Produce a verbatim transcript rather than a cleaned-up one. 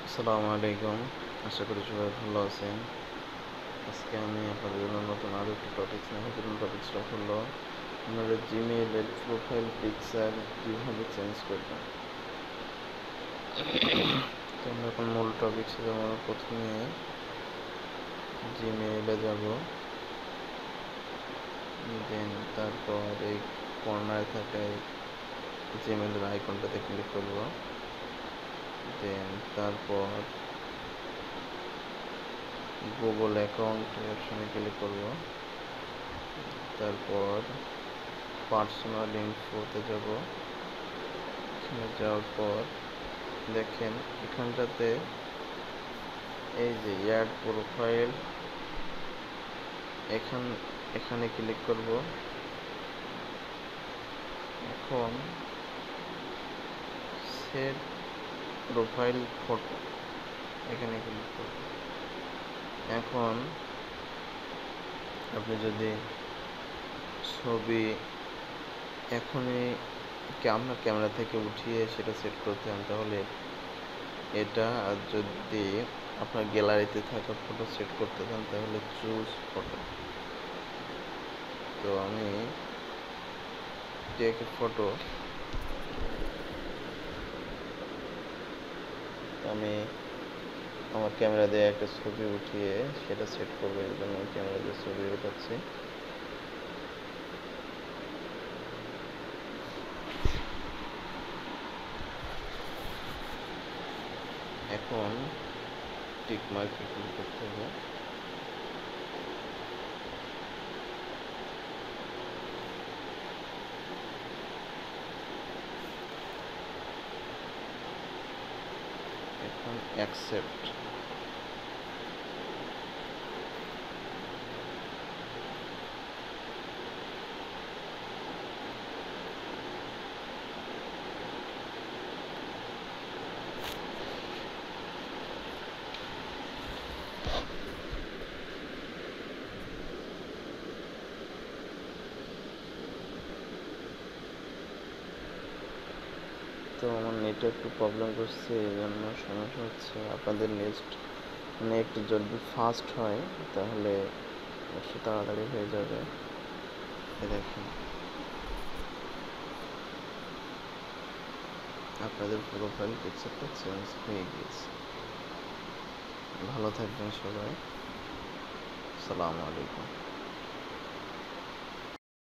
আসসালামু আলাইকুম। আশা করি সবাই ভালো আছেন। আজকে আমি আপনাদের জন্য নতুন আরও একটি টপিকস নিয়ে হাজির হলাম। টপিকসটা হলো আপনাদের জিমেইলের প্রোফাইল পিকচার কীভাবে চেঞ্জ করবেন। তো আমরা এখন মূল টপিকসে যাব। প্রথমে জিমেইলে যাব, দেন তারপর এই কর্নারে থাকা জিমেইলের আইকনটাতে ক্লিক করব। দেন তারপর গুগল অ্যাকাউন্ট অপশনে ক্লিক করব। তারপর পার্সোনাল ইনফোতে যাব। এখানে যাওয়ার পর দেখেন এখানটাতে এই যে অ্যাড প্রোফাইল, এখান এখানে ক্লিক করব। এখন সেট প্রোফাইল ফটো, এখানে ক্লিক করব। এখন আপনি যদি ছবি এখনই আপনার ক্যামেরা থেকে উঠিয়ে সেটা সেট করতে চান তাহলে এটা, আর যদি আপনার গ্যালারিতে থাকা ফটো সেট করতে চান তাহলে চুজ ফটো। তো আমি টেক ফটো, আমি আমার ক্যামেরা দিয়ে একটা ছবি উঠিয়ে সেটা সেট করবো। এই জন্য ক্যামেরা দিয়ে ছবি উঠাচ্ছি। এখন টিক মার্কে ক্লিক করতে হবে। এখন অ্যাকসেপ্ট। তো আমার নেটে একটু প্রবলেম করছে, এই জন্য সমস্যা হচ্ছে। আপনাদের নেক্সট নেট যদি ফাস্ট হয় তাহলে একটু তাড়াতাড়ি হয়ে যাবে। দেখেন আপনাদের প্রোফাইল পিকচারটা চেঞ্জ হয়ে গিয়েছে। ভালো থাকবেন সবাই। আসসালামু আলাইকুম।